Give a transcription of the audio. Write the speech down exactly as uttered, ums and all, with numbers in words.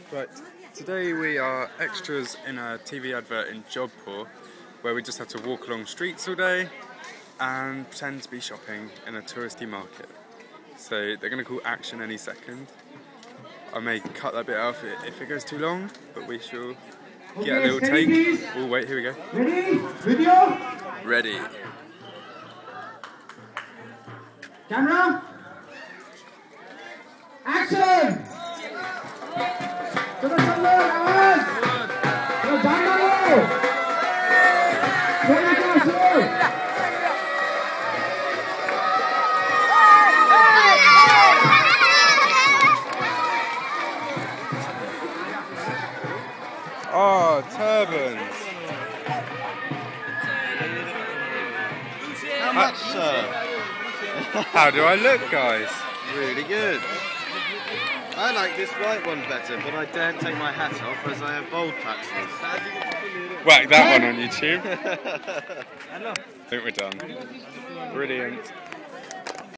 Right, today we are extras in a T V advert in Jodhpur where we just have to walk along streets all day and pretend to be shopping in a touristy market. So they're going to call action any second. I may cut that bit out if it goes too long, but we shall get a little take. Oh wait, here we go. Ready? Video? Ready. Camera? Action! चलो चलो आवाज चलो जान लो चलो चलो Oh, turbans. How much, sir? How do I look, guys? Really good. I like this white one better, but I daren't take my hat off as I have bald patches. Whack that one on YouTube. I think we're done. Brilliant.